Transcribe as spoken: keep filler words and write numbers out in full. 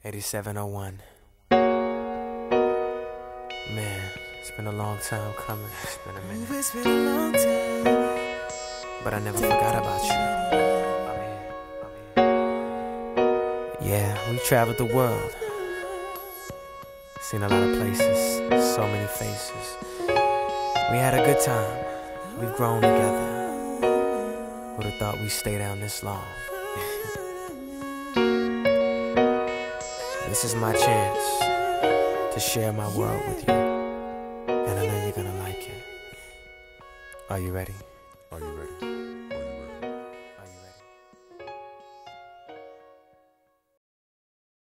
eighty-seven oh one. Man, it's been a long time coming. It's been a minute. It's been a long time. But I never forgot about you. I'm here. I'm here. Yeah, we traveled the world. Seen a lot of places, so many faces. We had a good time. We've grown together. Who'd have thought we'd stay down this long? This is my chance to share my world with you, and I know you're gonna like it. Are you ready? Are you ready?